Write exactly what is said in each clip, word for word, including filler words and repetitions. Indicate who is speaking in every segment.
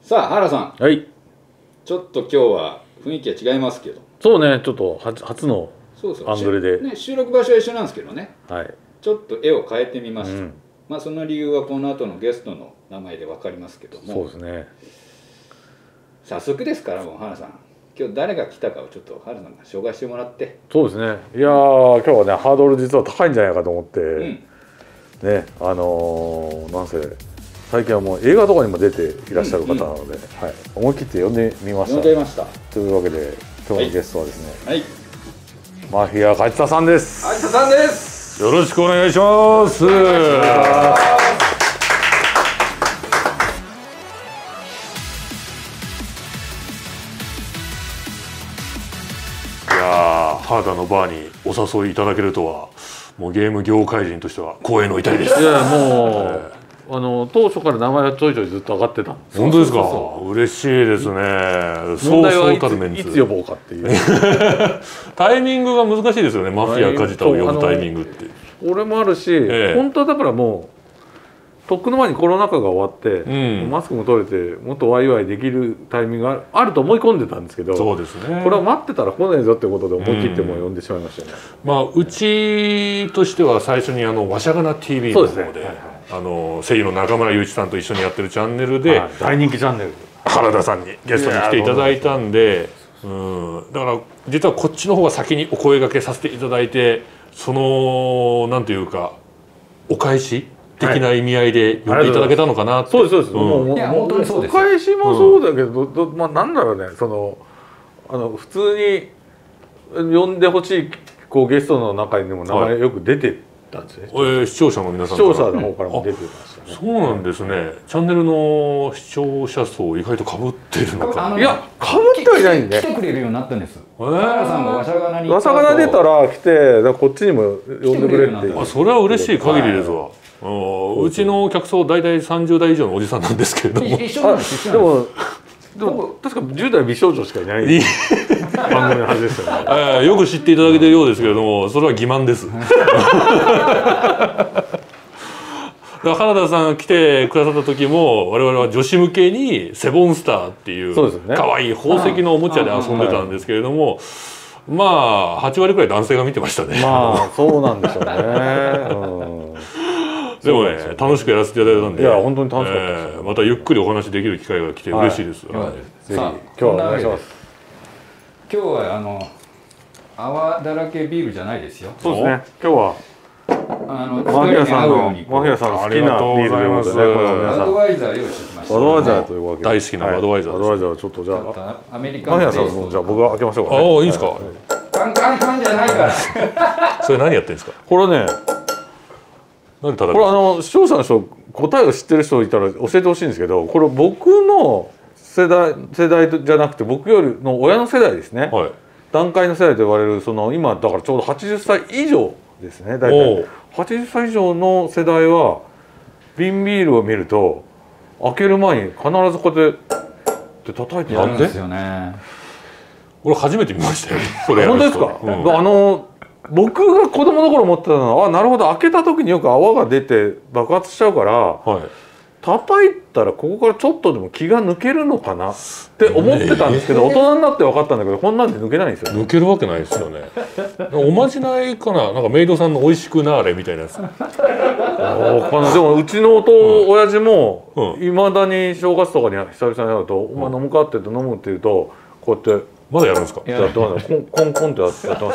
Speaker 1: さあ原さん、
Speaker 2: はい。
Speaker 1: ちょっと今日は雰囲気は違いますけど、
Speaker 2: そうね、ちょっと初初の
Speaker 1: そうそう
Speaker 2: アングルで、
Speaker 1: ね、収録場所は一緒なんですけどね、
Speaker 2: はい。
Speaker 1: ちょっと絵を変えてみました、
Speaker 2: うん、
Speaker 1: まあその理由はこの後のゲストの名前で分かりますけども、
Speaker 2: そうですね。
Speaker 1: 早速ですからもう原さん、今日誰が来たかをちょっと原さんが紹介してもらって。
Speaker 2: そうですね。いやー、今日はね、ハードル実は高いんじゃないかと思って、
Speaker 1: うん、
Speaker 2: ね、あのー、なんせ最近はもう映画とかにも出ていらっしゃる方なので、うんうん、はい、思い切って呼んでみました。
Speaker 1: 呼んでみました。
Speaker 2: というわけで今日のゲストはですね、はい、マフィア梶田さんです。
Speaker 1: 梶田さんです。
Speaker 3: よろしくお願いします。いやー、ハーダのバーにお誘いいただけるとは、もうゲーム業界人としては光栄の至りです。
Speaker 2: いやもう、えーあの当初から名前はちょいちょいずっと上がってたんです。
Speaker 3: 本当ですか。嬉しいですね。
Speaker 2: 問題はいつ、いつ呼ぼうかっていう
Speaker 3: タイミングが難しいですよね。マフィア梶田を呼ぶタイミングって。
Speaker 2: これもあるし、ええ、本当はだからもうとっくの前にコロナ禍が終わって、うん、マスクも取れてもっとワイワイできるタイミングがあると思い込んでたんですけど、
Speaker 3: そうですね。こ
Speaker 2: れは待ってたら来ないぞってことで思い切っても呼んでしまいましたよね。
Speaker 3: うん、まあうちとしては最初にあのわしゃがな ティーブイ の方で。あの声優の中村雄一さんと一緒にやってるチャンネルで、はい、
Speaker 2: 大人気チャンネル
Speaker 3: 原田さんにゲストに来ていただいたんで、うん、だから実はこっちの方が先にお声掛けさせていただいて、そのなんていうかお返し的な意味合いで呼んでいただけたのかなって、
Speaker 2: はい、そうですそうです、うん、もう
Speaker 1: いや本当にそうです。
Speaker 2: お返しもそうだけど、うん、まあなんだろうね、そのあの普通に呼んでほしいこうゲストの中にも名前よく出て、はい、え
Speaker 3: ー、視聴者の皆さん
Speaker 2: 視聴者の方からも出てましたね。
Speaker 3: そうなんですね、うん、チャンネルの視聴者層意外と被っているのか。
Speaker 2: いや被ってはいないんで、
Speaker 1: 来てくれるようになったんです。原さんがわしゃがなに
Speaker 2: わしゃがな出たら来て、だこっちにも呼んでくれっていう。
Speaker 3: あ、それは嬉しい限りですわ。うちの客層大体さんじゅう代以上のおじさんなんですけれども、
Speaker 1: 一緒なんです。
Speaker 2: でもでも確かじゅう代美少女しかいない番組のはずですよね。
Speaker 3: よく知っていただけているようですけれども、それは欺瞞です。原田さんが来てくださった時も我々は女子向けにセボンスターっていう可愛い宝石のおもちゃで遊んでたんですけれども、まあはち割くらい男性が見てましたね。
Speaker 2: まあそうなんでしょうね。うん
Speaker 3: でもね、楽しくやらせていただいたんで、
Speaker 2: いや本当に楽しかったです、
Speaker 3: えー、またゆっくりお話できる機会が来て嬉しいです。
Speaker 2: はいはい、ぜひ今日はお願いします。
Speaker 1: 今日はあの泡だらけビールじゃないですよ。
Speaker 2: そうですね。今日は
Speaker 1: あの
Speaker 2: マフィアさんのマフィアさんの好きなビールということで、
Speaker 1: バドワイザー用意してきました。
Speaker 2: バドワイザーというわけで
Speaker 3: 大好きなバドワイザー。
Speaker 2: バドワイザーちょっとじゃあ
Speaker 1: アメリカ
Speaker 2: マフィアさんのじゃあ僕が開けましょうか。
Speaker 3: ああいいですか。
Speaker 1: カンカンカンじゃないから。
Speaker 3: それ何やってんですか。
Speaker 2: これね。これあの視聴者の人答えを知ってる人いたら教えてほしいんですけど、これ僕の世代世代じゃなくて僕よりの親の世代ですね、はい、団塊の世代と呼ばれるその今だからちょうどはちじゅっさい以上ですね。大体はちじゅっさい以上の世代は瓶ビールを見ると開ける前に必ずこうやって叩いて
Speaker 1: やるんですよね。
Speaker 3: 俺初めて見ましたよ。それ
Speaker 2: 本当ですか。うん、あの僕が子供の頃思ってたのは、あ、なるほど、開けた時によく泡が出て爆発しちゃうから、はい、叩いたらここからちょっとでも気が抜けるのかなって思ってたんですけど、えー、大人になって分かったんだけど、こんなんで抜けないんですよ、ね。
Speaker 3: 抜けるわけないですよね。おまじないかな、なんかメイドさんの美味しくなーれみたいなやつ。
Speaker 2: あかな。でもうちの弟、親父もいまだに正月とかに久々に会うと「お前飲むか?」って言うと「飲む」って言うとこうやって。
Speaker 3: まだやるんですか。
Speaker 2: やってます。コンコンコンってやってます。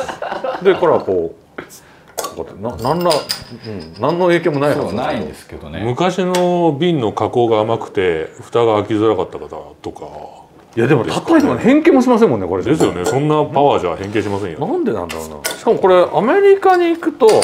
Speaker 2: でからこうななんら、うん、何の影響もないはず
Speaker 1: ないんですけどね。
Speaker 3: 昔の瓶の加工が甘くて蓋が開きづらかった方とか。
Speaker 2: いやでも叩いても変形もしませんもんねこれ。
Speaker 3: ですよね。そんなパワーじゃ変形しませんよ。
Speaker 2: なんでなんだろうな。しかもこれアメリカに行くと、はい、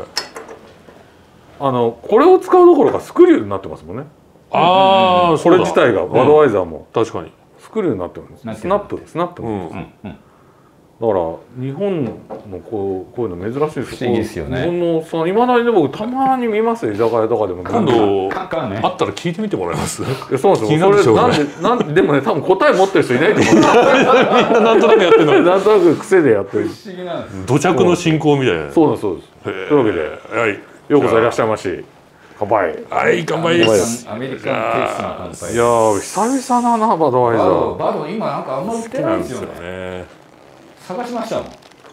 Speaker 2: あのこれを使うどころかスクリューになってますもんね。ああ、これ自体がバドワイザーも、
Speaker 3: うん、確かに。
Speaker 2: スクリューになってるんです。スナップ、スナップ。だから日本のこうこういうの珍しいです。
Speaker 1: 不思議ですよね。
Speaker 2: 日本のその今だにで僕たまに見ますよ、居酒屋とかでも。
Speaker 3: 今度あったら聞いてみてもらえます。い
Speaker 2: やそうなんですよ。それなんでなんででもね多分答え持ってる人いないと思う。みんな
Speaker 3: なんとなくやってるの。
Speaker 2: なんとなく癖でやってる。
Speaker 1: 不思議なんです。
Speaker 3: 土着の信仰みたいな。
Speaker 2: そうですそうです。というわけで、はい、ようこそいらっしゃいまし。 乾杯。
Speaker 3: はい乾杯です。
Speaker 1: アメリカンテイストの乾杯。
Speaker 2: いやー久々だなバドワイザー。
Speaker 1: バド今なんかあんま売ってないんですよね。
Speaker 3: ね
Speaker 1: 探しましたもん。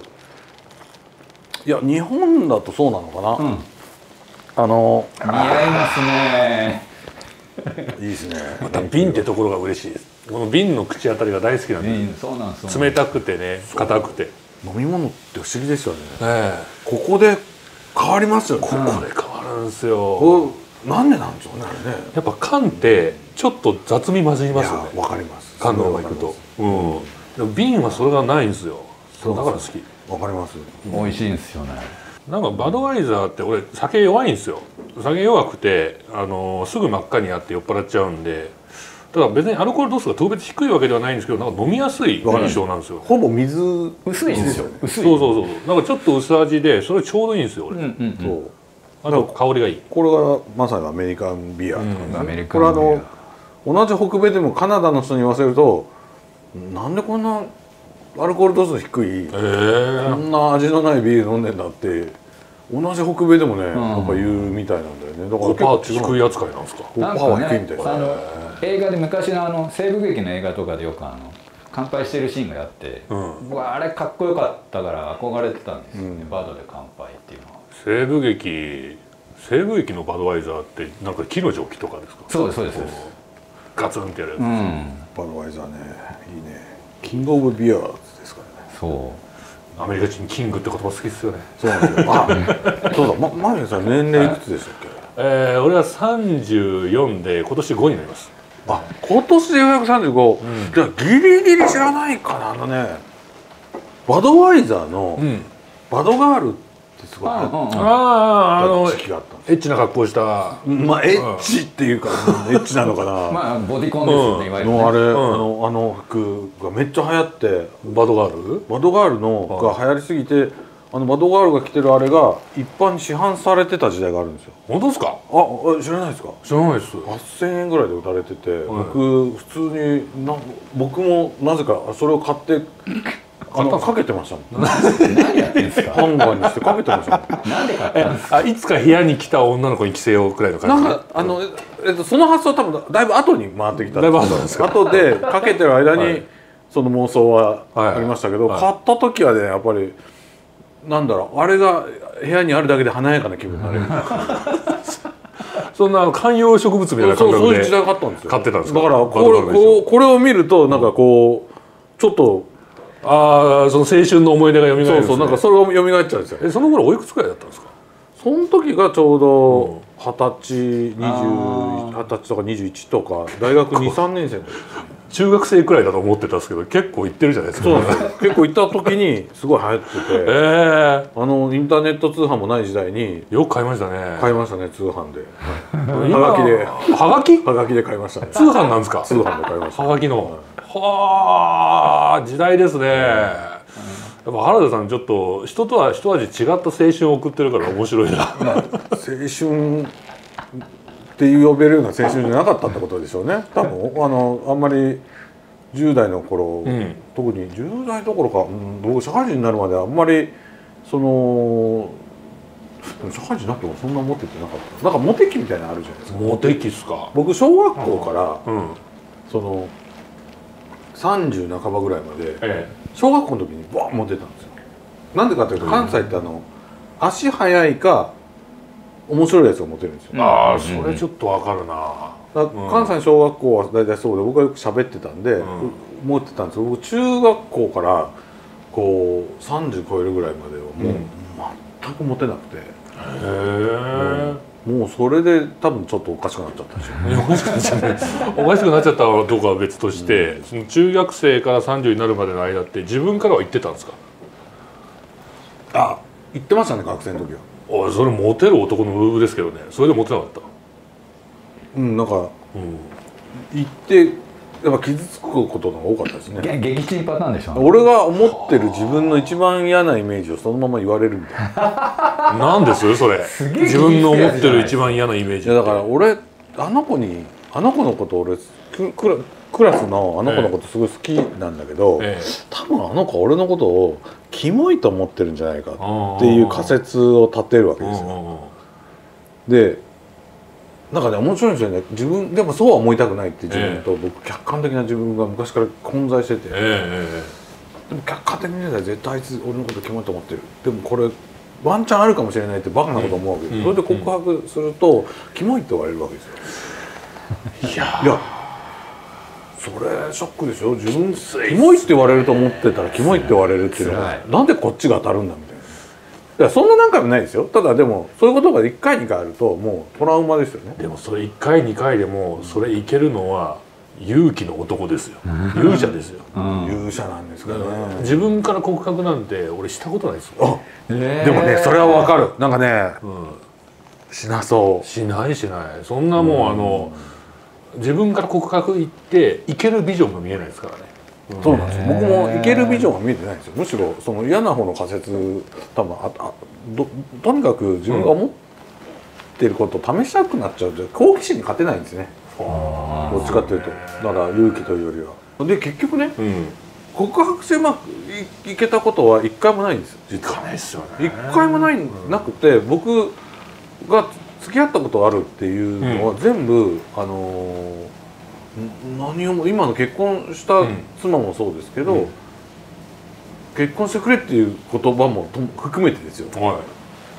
Speaker 2: いや日本だとそうなのかな。うん、あの
Speaker 1: 似合いますね。
Speaker 2: いいですね。
Speaker 3: また瓶ってところが嬉しいです。この瓶の口当たりが大好きなんで、
Speaker 1: うん、そうなんですよ。
Speaker 3: 冷たくてね硬くて。
Speaker 2: 飲み物って不思議ですよね。
Speaker 3: え
Speaker 2: え、ここで変わりますよね。
Speaker 3: ここで変わるんですよ。
Speaker 2: なんでなんでしょうね。
Speaker 3: やっぱ缶ってちょっと雑味混じりますよね。
Speaker 2: わかります。
Speaker 3: 缶のままいくと。うん。瓶はそれがないんですよ。だから好き。
Speaker 2: わかります。
Speaker 1: 美味しいんですよね。
Speaker 3: なんかバドワイザーって俺酒弱いんですよ。酒弱くてあのすぐ真っ赤になって酔っ払っちゃうんで。ただ別にアルコール度数が特別低いわけではないんですけど、なんか飲みやすい印象なんですよ。
Speaker 2: ほぼ水
Speaker 1: 薄いんですよ。
Speaker 3: 薄い。そうそうそう。なんかちょっと薄味でそれちょうどいいんですよ俺。うんうん、そう。あと香りがいい。
Speaker 2: これがまさにアメリカンビアとかね。
Speaker 1: うん、アメリ
Speaker 2: カンビア。これあの同じ北米でもカナダの人に言わせると、なんでこんなアルコール度数低い、えー、こんな味のないビール飲んでんだって。同じ北米でもね、うん、やっぱ言うみたいなんだよね。だから
Speaker 3: ごパーセント低い扱いなんですか。
Speaker 2: ごパーセントは低いみたいな。
Speaker 1: あの映画で昔のあの西部劇の映画とかでよくあの乾杯してるシーンがあって、うん、僕はあれかっこよかったから憧れてたんですよね、うん、バドで乾杯っていうのは。
Speaker 3: 西部劇西部劇のバドワイザーってなんか木のジョッキとかですか。
Speaker 1: そうですそうです。
Speaker 3: ガツンってやるやつ、
Speaker 2: うん、バドワイザーねいいね。キングオブビアですからね。
Speaker 1: そう
Speaker 3: アメリカ人キングって言葉好きですよね。
Speaker 2: そうなんですよ。あ、そうだ。ま、マリアさん年齢いくつでしたっけ？
Speaker 3: えー、俺はさんじゅうよんで今年ごになります。
Speaker 2: あ、今年でようやくさんじゅうご。うん、じゃあギリギリ知らないかな。あのね、バドワイザーのバドガールってすごい。あ
Speaker 3: あ、あのエッチな格好した。
Speaker 2: まあエッチっていうかエッチなのかな。
Speaker 1: まあボディコンですよね、いわゆる。
Speaker 2: のあれ、あのあの服がめっちゃ流行って、
Speaker 3: バドガール？
Speaker 2: バドガールのが流行りすぎて、あのバドガールが着てるあれが一般に市販されてた時代があるんですよ。
Speaker 3: 本当ですか？
Speaker 2: あ、知らないですか？
Speaker 3: 知らないです。
Speaker 2: はっせんえんぐらいで売られてて、僕普通にな僕もなぜかそれを買ってあのかけてましたもん。
Speaker 1: 何やってんですか？
Speaker 2: ハンガーにしてかけてましたもん。
Speaker 1: なんで買ったんですか？
Speaker 3: あ、いつか部屋に来た女の子に着せようくらいの感じ。
Speaker 2: なんかあのえっとその発想多分だいぶ後に回ってきたん
Speaker 3: です。だいぶ後ですか？
Speaker 2: 後でかけてる間にその妄想はありましたけど、買った時はねやっぱりなんだろう、あれが部屋にあるだけで華やかな気分になれる。
Speaker 3: そんな観葉植物みたいな感覚で
Speaker 2: そういう時代があったんですよ。
Speaker 3: 買ってたんですか？
Speaker 2: だからこれこうこれを見るとなんかこうちょっと
Speaker 3: ああ、その青春の思い出が蘇るんですね。
Speaker 2: そうそう、なんかそれが蘇っちゃうんですよ。
Speaker 3: え、その頃おいくつくらいだったんですか？
Speaker 2: その時がちょうど二十歳、二十二十歳とか二十一とか大学二三年生の時。
Speaker 3: 中学生くらいだと思ってたんですけど、結構行ってるじゃないですか。
Speaker 2: そうです。結構行った時にすごい流行ってて、えー、あのインターネット通販もない時代に
Speaker 3: よく買いましたね。
Speaker 2: 買いましたね、通販で。はがきで。
Speaker 3: はがき？
Speaker 2: はがきで買いましたね。
Speaker 3: 通販なんですか？
Speaker 2: 通販で買いました。
Speaker 3: はがきの。はあ、時代ですね。やっぱ原田さんちょっと人とは一味違った青春を送ってるから面白いな。
Speaker 2: 青春って呼べるような青春じゃなかったってことでしょうね。多分あのあんまりじゅう代の頃、うん、特にじゅう代どころか、うん、僕社会人になるまであんまりその社会人になってもそんなモテてなかった。なんかモテ期みたいなのあるじゃないですか。
Speaker 3: モテ期っすか。
Speaker 2: 僕小学校から、うん、そのさんじゅう半ばぐらいまで、ええ、小学校の時にバーンモテたんですよ。なんでかというと関西ってあの足速いか面白いやつがモテるんですよ。
Speaker 3: ああ、それちょっとわかるな。
Speaker 2: 関西小学校は大体そうで、僕はよく喋ってたんで、うん、思ってたんですけど、僕中学校からこうさんじゅう超えるぐらいまではもう全くモテなくて、へえ、もうそれで多分ちょっとおかしくなっちゃったでしょうね。
Speaker 3: おかしくなっちゃったおかしくなっちゃったかどうかは別として、うん、その中学生からさんじゅうになるまでの間って自分からは言ってたんですか？
Speaker 2: あ、言ってましたね、学生の時は。
Speaker 3: おい、それモテる男のムーブですけどね。それでモテなかった。
Speaker 2: うん、なんか、うん、言ってやっぱ傷つくことの方が多かったですね。
Speaker 1: 撃沈パターンでしょうね。
Speaker 2: 俺が思ってる自分の一番嫌なイメージをそのまま言われるみたいな。
Speaker 3: なんですそれ。自分の思ってる一番嫌なイメージ。
Speaker 2: いやだから俺あの子にあの子のこと俺ククラクラスのあの子のことすごい好きなんだけど、ええ、多分あの子俺のことをキモいと思ってるんじゃないかっていう仮説を立てるわけですよ。でなんかね面白いんですよね。自分でもそうは思いたくないって自分と、えー、僕客観的な自分が昔から混在してて、えー、でも客観的に見たら絶対あいつ俺のことキモいと思ってる、でもこれワンチャンあるかもしれないってバカなこと思うわけです、うん、それで告白すると、うん、キモいって言われるわけですよ。いやいやそれショックでしょ。自分キモいって言われると思ってたらキモいって言われるっていうのはなんでこっちが当たるんだみたいな。いやそんな何回もないですよ。ただでもそういうことがいっかいにかいあるともうトラウマですよね。
Speaker 3: でもそれいっかいにかいでもそれいけるのは勇気の男ですよ。勇者ですよ、
Speaker 2: うん、勇者なんですかね。
Speaker 3: 自分から告白なんて俺したことないですよ。
Speaker 2: えー、でもねそれはわかる。なんかね、うん、しなそう。
Speaker 3: しないしない。そんなもう、うん、あの自分から告白行っていけるビジョンが見えないですからね。
Speaker 2: そうなんですよ。僕もいけるビジョンは見えてないんですよ。むしろその嫌な方の仮説多分ああ ど, とにかく自分が思っていることを試したくなっちゃうと好奇心に勝てないんですね。どっちかというとだから勇気というよりは。で結局ね、うん、告白してうまく い, いけたことはいっかいもないんですよ。実は。いっかいもない、うん、なくて僕が付き合ったことあるっていうのは全部、うん、あの何をも今の結婚した妻もそうですけど、うん、結婚してくれっていう言葉も含めてですよ、はい、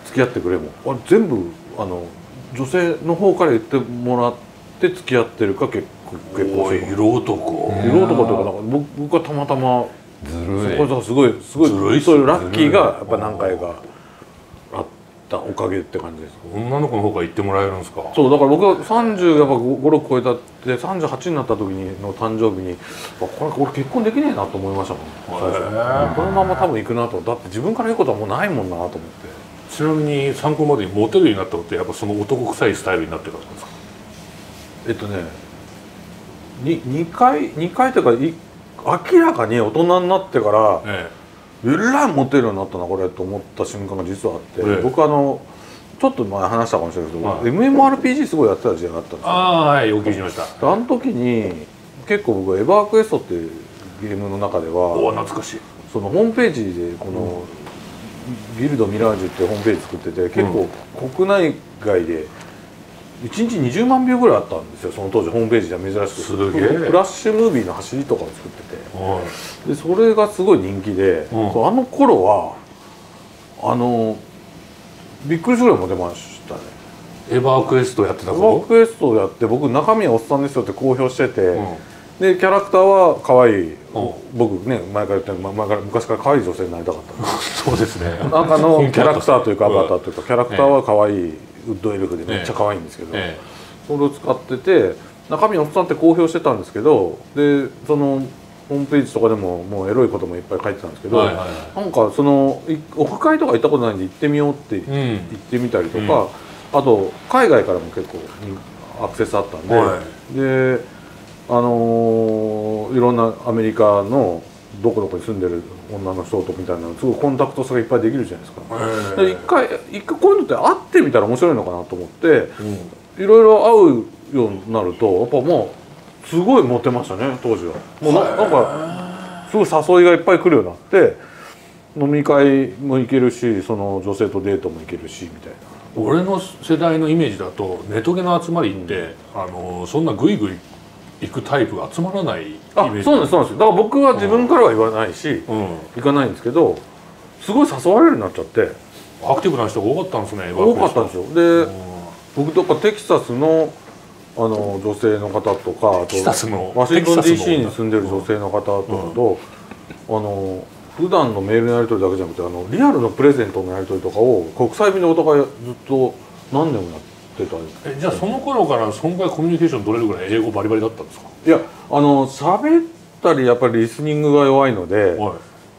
Speaker 2: 付き合ってくれもあれ全部あの女性の方から言ってもらって付き合ってるか結結婚してるか。
Speaker 3: 色男
Speaker 2: 色男というかなんか 僕, 僕はたまたまずるいそこがすごいすごいずるいそういうラッキーがやっぱ何回かあったおかげって感じです。
Speaker 3: 女の子の方から言ってもらえるんですか。
Speaker 2: そうだから僕はさんじゅうやっぱごろく超えたってさんじゅうはちになった時にの誕生日にこれ俺結婚できねえなと思いましたもん最初。このまま多分行くなと。だって自分から言うことはもうないもんなと思って。
Speaker 3: ちなみに参考までにモテるようになったのってやっぱその男臭いスタイルになってたんですか。
Speaker 2: えっとねににかいにかいというか明らかに大人になってから、ええ、えらいモテるようになったなこれと思った瞬間が実はあって、ええ、僕あのちょっと前話したかもしれないけど、はい、エムエムアールピージー すごいやってた時代があったんですよ。
Speaker 3: ああはいお聞きしました。
Speaker 2: あの時に結構僕エバークエストっていうゲームの中では
Speaker 3: お懐かしい
Speaker 2: そのホームページでこの、うん、ビルドミラージュってホームページ作ってて結構国内外でいちにちにじゅうまんビューぐらいあったんですよ。その当時ホームページでは珍しく
Speaker 3: すげえ
Speaker 2: フラッシュムービーの走りとかを作ってて、はい、でそれがすごい人気で、うん、あの頃はあのびっくりするぐらいモテましたね。
Speaker 3: エバークエストやってた
Speaker 2: エバークエストをやって僕中身はおっさんですよって公表してて、うん、でキャラクターは可愛い、うん、僕ね前から言った前から昔から可愛い女性になりたかった
Speaker 3: そうですね
Speaker 2: なんかのキャラクターというかアバターというかキャラクターは可愛いウッドエルフでめっちゃ可愛いんですけど、ええ、それを使ってて中身おっさんって公表してたんですけどでそのホームページとかでももうエロいこともいっぱい書いてたんですけど、はいはいはい、なんかそのオフ会とか行ったことないんで行ってみようって言ってみたりとか、うん、あと海外からも結構アクセスあったんで、はい、であのー、いろんなアメリカのどこどこに住んでる女の人とみたいなすごいコンタクト差がいっぱいできるじゃないですか。で一回一回こういうのって会ってみたら面白いのかなと思っていろいろ会うようになるとやっぱもうすごいモテましたね当時は。もう な, なんかすごい誘いがいっぱい来るようになって飲み会も行けるしその女性とデートも行けるしみたいな。
Speaker 3: 俺の世代のイメージだとネトゲの集まりって、うん、あのそんなグイグイ行くタイプが集まらないイメージ。
Speaker 2: あ、そうなんですそうなんです。だから僕は自分からは言わないし、うん、行かないんですけどすごい誘われるようになっちゃって
Speaker 3: アクティブな人が多かったんですね。
Speaker 2: 多かったんですよ。で、うん、僕とかテキサスのあの女性の方とかあとワシントン ディーシー に住んでる女性の方とかと、うん、あの普段のメールのやり取りだけじゃなくてあのリアルのプレゼントのやり取りとかを国際便でお互いずっと何年もやってた。
Speaker 3: えじゃあその頃からそのぐらいコミュニケーション取れるぐらい英語バリバリだったんですか。
Speaker 2: いやあの喋ったりやっぱりリスニングが弱いので、はい、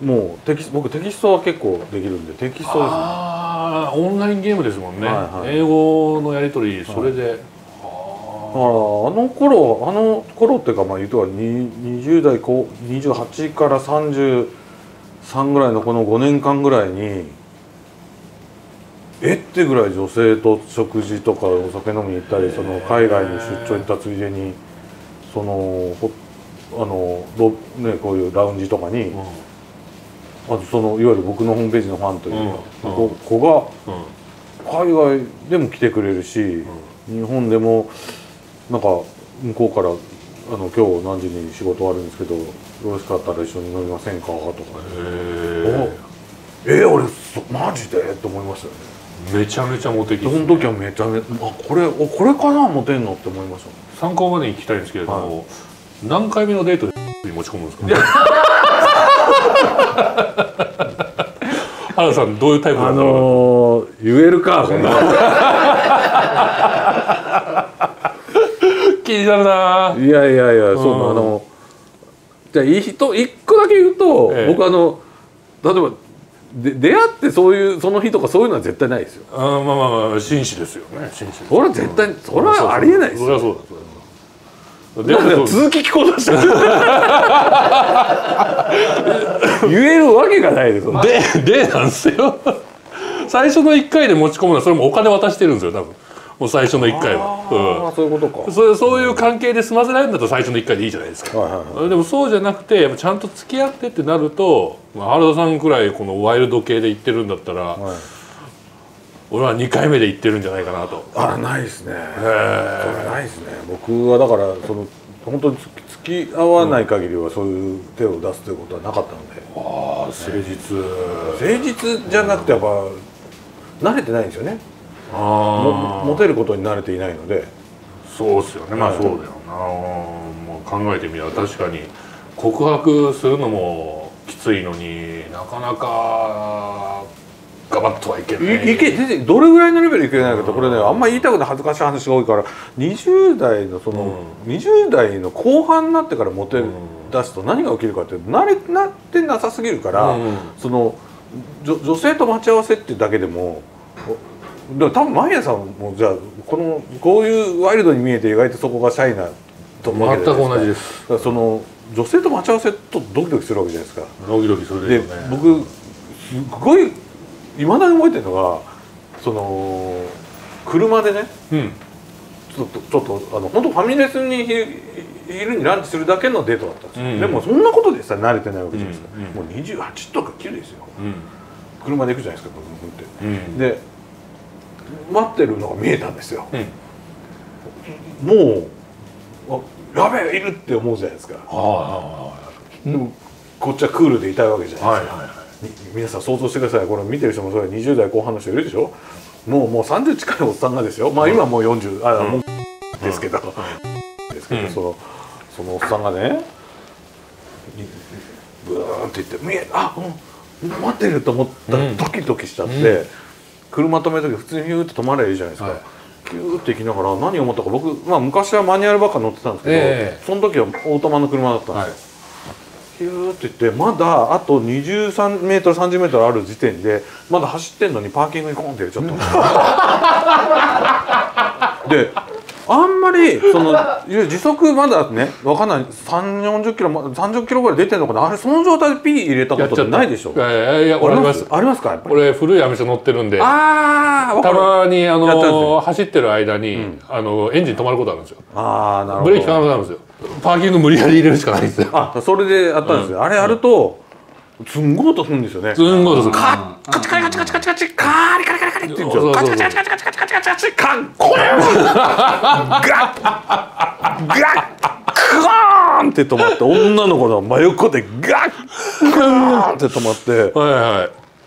Speaker 2: もうテキ僕テキストは結構できるんでテキストですね。
Speaker 3: ああオンラインゲームですもんね、はいはい、英語のやり取りそれで、はい、あ
Speaker 2: あの頃あの頃っていうかまあ言うとはにじゅう代こうにじゅうはちからさんじゅうさんぐらいのこのごねんかんぐらいにえってぐらい女性と食事とかお酒飲みに行ったりその海外に出張行ったついでにそのあのロ、ね、こういうラウンジとかに、うん、あとそのいわゆる僕のホームページのファンというか、うん、子が海外でも来てくれるし、 日本でもなんか向こうからあの今日何時に仕事終わるんですけどよろしかったら一緒に飲みませんかとか、ええー、俺マジでって思いましたよね。
Speaker 3: めちゃめちゃモテ期、
Speaker 2: その時はめちゃめちゃあこれこれかなモテんのって思いました。
Speaker 3: 参考までに聞きたいんですけれども、はい、何回目のデートでに持ち込むんですか？原田さんどういうタイプなんだろう。あの
Speaker 2: ー、言えるか
Speaker 3: 気になるな。
Speaker 2: いやいやいや、そう、あのじゃあいい人一個だけ言うと、ええ、僕あの例えばで出会ってそういうその日とかそういうのは絶対ないですよ。
Speaker 3: あまあまあまあ紳士ですよね。紳士。
Speaker 2: それは絶対、うん、それはありえないですよ。
Speaker 3: それはそうだ。
Speaker 2: でも続き聞こうとした言えるわけがないですよ。
Speaker 3: で、でなんですよ。最初のいっかいで持ち込むのはそれもお金渡してるんですよ多分。もう最初のいっかいは。
Speaker 2: ああ、うん、そういうことか。
Speaker 3: そうそういう関係で済ませられるんだったら最初のいっかいでいいじゃないですか。はいはいはい、でもそうじゃなくてやっぱちゃんと付き合ってってなると、まあ、原田さんくらいこのワイルド系で行ってるんだったら、はい、俺はにかいめで行ってるんじゃないかなと。
Speaker 2: あ、ないですね。それないですね。僕はだからその本当に付き合わない限りはそういう手を出すということはなかったので。
Speaker 3: ああ、誠実。
Speaker 2: 誠実じゃなくてやっぱ慣れてないんですよね。あモテることに慣れていないので。
Speaker 3: そうですよね。まあそうだよな。もう考えてみれば確かに告白するのもきついのになかなかガバッとはいけない。
Speaker 2: いけ全然どれぐらいのレベルいけないかと、これねあんまり言いたくない恥ずかしい話が多いから、にじゅう代のその、うん、にじゅう代の後半になってからモテ出すと何が起きるかって慣れなってなさすぎるから、うん、その女性と待ち合わせっていうだけでも。でも多分マイヤさんもじゃあこのこういうワイルドに見えて意外とそこがシャイなと思うわけじゃないですか。
Speaker 3: 全く同じです。
Speaker 2: だからその女性と待ち合わせとドキドキするわけじゃないですか。
Speaker 3: ドキドキするでしょうね。
Speaker 2: で僕すごいいまだに覚えてるのがその車でね、うん、ちょっとちょっとあの本当ファミレスに昼にランチするだけのデートだったんですよ。うんうん、でもそんなことでさ慣れてないわけじゃないですか。うんうん、もうにじゅうはちとかきゅうですよ。うん、車で行くじゃないですか僕って。うん、で待ってるのが見えたんですよ。うん、もうやべえいるって思うじゃないですか。でもこっちはクールでいたいわけじゃないですか。はいはいはい、皆さん想像してください。これ見てる人もそれにじゅう代後半の人いるでしょ。もうもうさんじゅう近いおっさんがですよ。まあ今もうよんじゅうあ、うん、もうですけど、うん、ですけど、うん、そのそのおっさんがねブーンって言って見えあ、うん、待ってると思ったらドキドキしちゃって。うんうん、車止める時普通にヒューって止まればいいじゃないですか。はい、キューって行きながら何を思ったか僕、まあ、昔はマニュアルばっか乗ってたんですけど、えー、その時はオートマの車だったんですよ。はい、キューって言ってまだあとにじゅうさんメートルさんじゅうメートルある時点でまだ走ってんのにパーキングにコーンって入れちゃったんですよ。であんまりその時速まだね分かんないさんじゅうよんじゅっキロさんじゅっキロぐらい出てるのかな。あれその状態でピー入れたことってないでしょ。
Speaker 3: いやいやいやあります
Speaker 2: ありますか。やっぱり
Speaker 3: 俺古いアメ車乗ってるんで、
Speaker 2: あ
Speaker 3: たまにあの走ってる間に、うん、あのエンジン止まることあるんですよ。あなるほど。ブレーキ効かなくなるんですよ。パーキング無理やり入れるしかないんですよ。
Speaker 2: あそれでやったんですよ。うん、あれやるとすんごい音するんですよね。
Speaker 3: すんごい音する。
Speaker 2: カッカチカリカチカチカチカチカリカリカリカリって言うんですよ。カチカチカチカチカチカチカチカチカチカンコーンガッガックーンって止まって女の子の真横でガックーンって止まって
Speaker 3: はいはい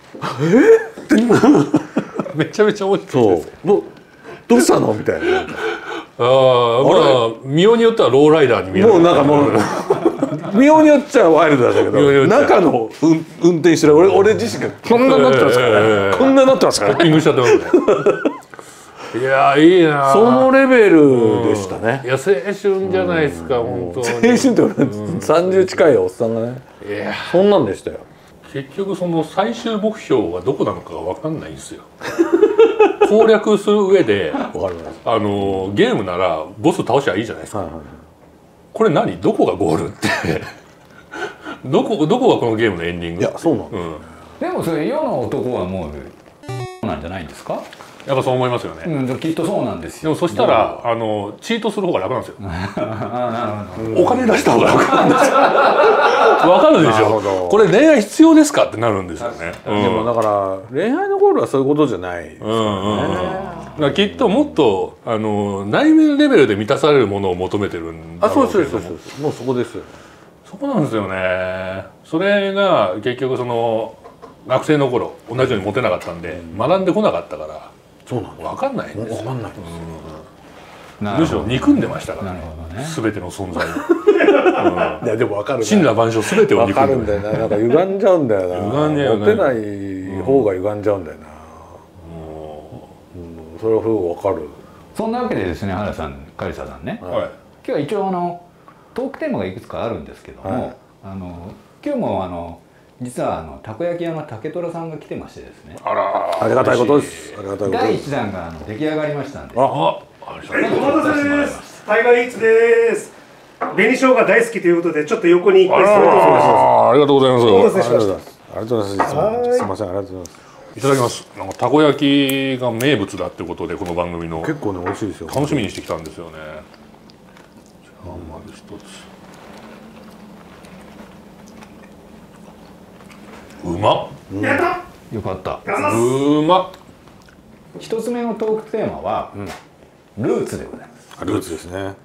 Speaker 3: えめちゃめちゃ大きくて
Speaker 2: そうもうどうしたのみたいな。
Speaker 3: ああまあ見ようによってはローライダーに見える。
Speaker 2: もうなんかもう見ようによっちゃワイルドだけど中の運運転してる俺俺自身がこんなになってますからね、えー、こんなになってますからね。
Speaker 3: トッピングしちゃってますね。いやいいな。
Speaker 2: そのレベルでしたね。
Speaker 3: いや青春じゃないですか、うん、本当に。
Speaker 2: 青春ってさんじゅう近いおっさんがね。いやそんなんでしたよ。
Speaker 3: 結局その最終目標はどこなのかが分かんないんですよ。攻略する上であのゲームならボス倒しゃいいじゃないですか。はいはい、これ何どこがゴールってどこどこがこのゲームのエンディング。
Speaker 2: いやそうなんだ、
Speaker 1: うん、でもそれ世の男はもうなんじゃないんですか。
Speaker 3: やっぱそう思いますよね。
Speaker 1: うん、きっとそうなんですよ。
Speaker 3: でもそしたらあのチートする方が楽なんですよ。お金出した方が楽なんですよ。わかるでしょ。これ恋愛必要ですかってなるんですよね。
Speaker 2: でもだから恋愛のゴールはそういうことじゃないですよね。
Speaker 3: きっともっとあの内面レベルで満たされるものを求めてるんだろうけど。
Speaker 2: あ、そうそうそうそう。もうそこですよ。
Speaker 3: そこなんですよね。それが結局その学生の頃同じようにモテなかったんで、学んでこなかったから。
Speaker 2: そうなん
Speaker 3: 分かんないんですよ。
Speaker 2: 分かんないんです
Speaker 3: よ。むしろ憎んでましたからね。全ての存在。
Speaker 2: いやでも分かる。
Speaker 3: 森羅万象全てを
Speaker 2: 憎んで。分かるんだよな。なんか歪んじゃうんだよな。
Speaker 3: 歪んじゃう。
Speaker 2: モテない方が歪んじゃうんだよな。それはすごく分かる。
Speaker 1: そんなわけでですね、原さん、カリサさんね。今日は一応あのトークテーマがいくつかあるんですけども、あの今日もあの。実はあのたこ焼き屋の竹虎さんが来てましてですね。
Speaker 3: あら、
Speaker 2: ありがたいことです。
Speaker 1: だいいちだんがあの出来上がりましたんで。
Speaker 3: あ、
Speaker 4: お待たせです。タイガーイーツです。紅生姜大好きということでちょっと横に行って。
Speaker 3: ありがとうございます。
Speaker 4: お待たせしました。
Speaker 2: ありがとうございます。すみません、ありがとうございます。
Speaker 3: いただきます。なんかたこ焼きが名物だってことでこの番組の
Speaker 2: 結構ね美味しいですよ。
Speaker 3: 楽しみにしてきたんですよね。じゃあまず一つ。うまっ。
Speaker 4: やった。
Speaker 1: よかった。
Speaker 3: うまっ。
Speaker 1: 一つ目のトークテーマは、うん、ルーツでございます。
Speaker 2: ルーツですね。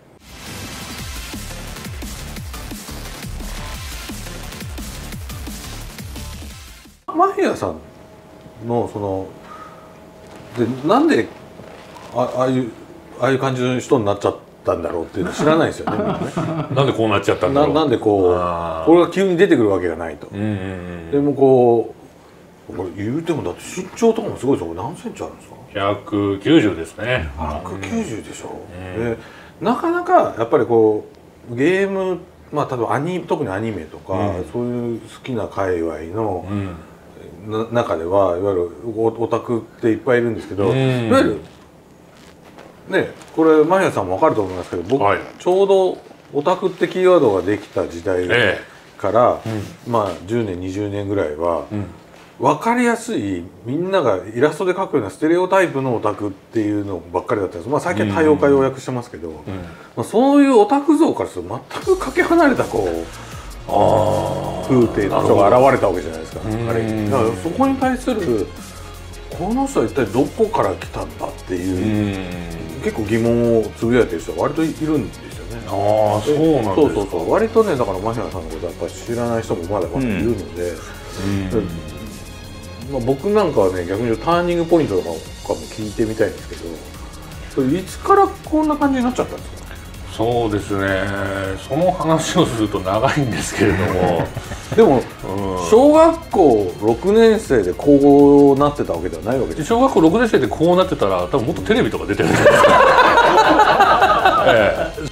Speaker 2: マヒアさんのそのでなんで あ, ああいうああいう感じの人になっちゃったんだろうっていうの知らないですよね。
Speaker 3: なんでこうなっちゃったんだろう。
Speaker 2: な, なんでこうこれが急に出てくるわけがないと。でもこうこれ言うてもだって身長とかもすごいですよ。何センチあるんですか。
Speaker 3: ひゃくきゅうじゅうですね。
Speaker 2: ひゃくきゅうじゅうでしょ。でなかなかやっぱりこうゲーム、まあ例えばアニ特にアニメとか、うん、そういう好きな界隈の、うん、中ではいわゆるオタクっていっぱいいるんですけど、うん、いわゆるねこれマヒアさんも分かると思いますけど、僕、はい、ちょうどオタクってキーワードができた時代から、ええうん、まあじゅうねんにじゅうねんぐらいは。うん分かりやすいみんながイラストで描くようなステレオタイプのオタクっていうのばっかりだったんです。まあ最近は多様化要約してますけど、うんまあ、そういうオタク像からすると全くかけ離れたこうあ風景の人が現れたわけじゃないですか。あれだからそこに対するこの人は一体どこから来たんだっていう結構疑問をつぶやいてる人が割といるんですよね。
Speaker 3: ああそうなんですか。そうそう
Speaker 2: そう割とねだからマヒナさんのことやっぱり知らない人もまだまだいるので。うんうんまあ僕なんかはね逆にターニングポイントとかも聞いてみたいんですけど、それいつからこんな感じになっちゃったんですか。
Speaker 3: そうですね。その話をすると長いんですけれども、
Speaker 2: でも、うん、小学校ろくねん生でこうなってたわけではないわけです。
Speaker 3: 小学校ろくねん生でこうなってたら多分もっとテレビとか出てるんじゃないですか。ええ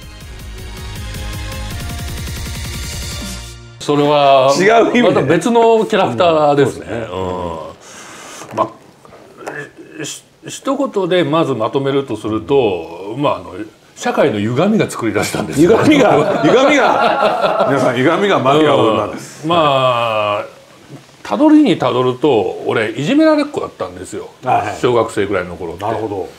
Speaker 3: それは
Speaker 2: 違う意味で、ね、
Speaker 3: また別のキャラクターですね。まあ一言でまずまとめるとすると、まああの社会の歪みが作り出したんですよ。
Speaker 2: 歪みが歪みが皆さん歪みがマフィア女です。
Speaker 3: まあたどりにたどると俺いじめられっ子だったんですよ。はい、小学生ぐらいの頃って。
Speaker 2: なるほど。